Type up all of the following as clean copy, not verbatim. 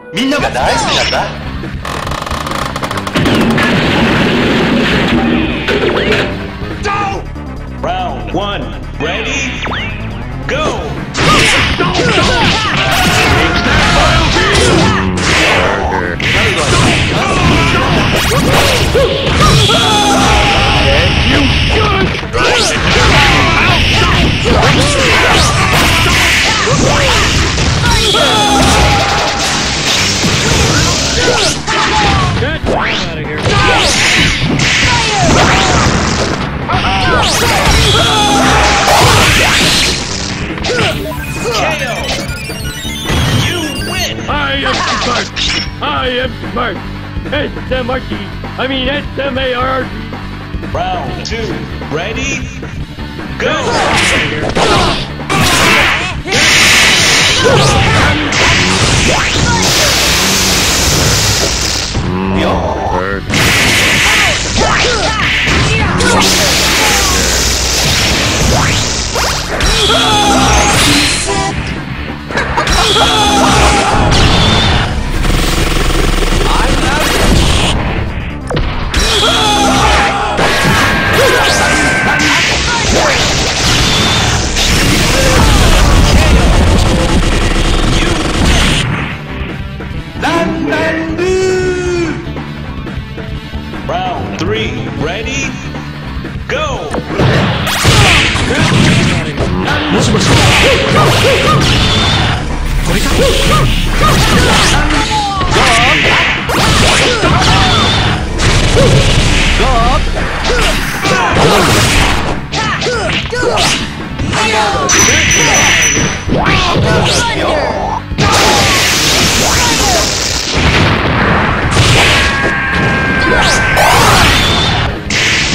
みんなが大好きなんだ。 Round 1, ready, go! I am smart. S-M-R-T. I mean S-M-A-R-T. Round 2, ready, go! Round 3, ready, go!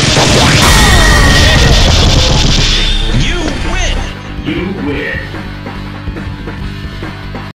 You win!